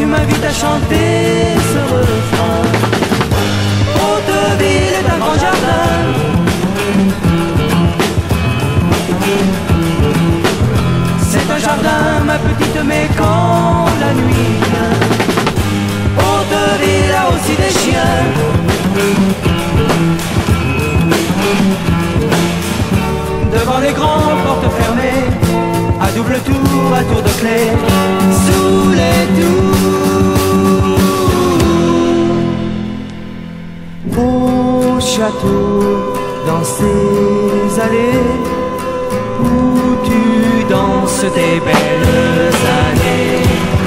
m'invites à chanter ce refrain. Hauteville est un grand jardin. C'est un jardin, ma petite, mais quand la nuit vient, Hauteville a aussi des chiens. Devant les grands portes fermées, à double tour, à tour de clé, sous les tours. Au château, dans ces allées, où tu danses tes belles années.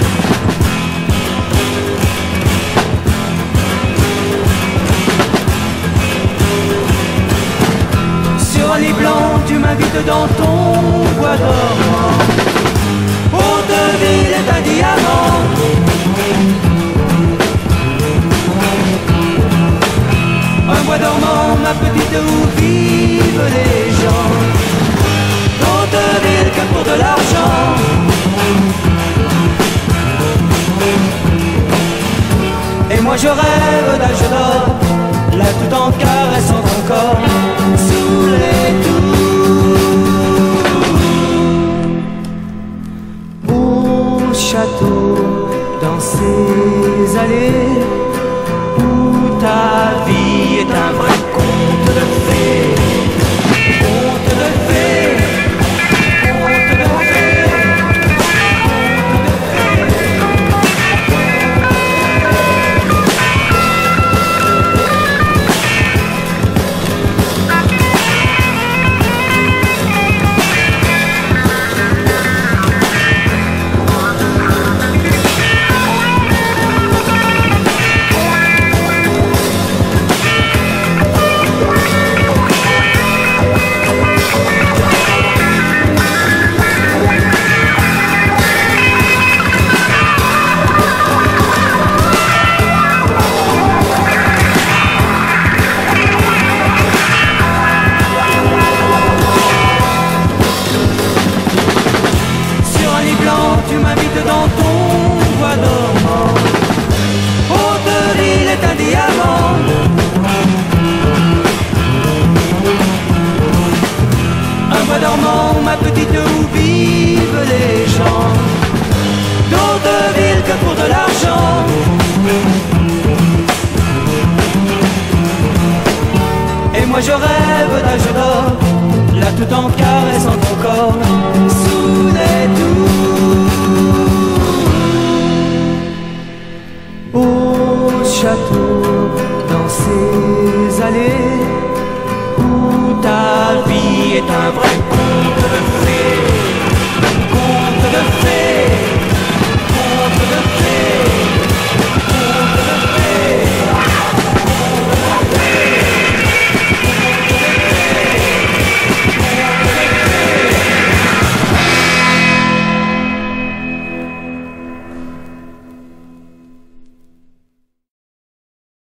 Sur un lit blanc, tu m'invites dans ton bois dormant. Hauteville est un diamant. Un bois dormant, ma petite, où vivent les gens. Hauteville que pour de l'argent. Et moi je rêve d'âge d'or, là tout en caressant ton corps, sous les tours. Au château, dans ces allées, où ta vie est un vrai conte de fées. Conte de fées. Conte de fées. Tu m'invites dans ton bois dormant. Hauteville est un diamant. Un bois dormant, ma petite, où vivent les gens. D'Hauteville que pour de l'argent. Et moi je rêve d'âge d'or, là tout en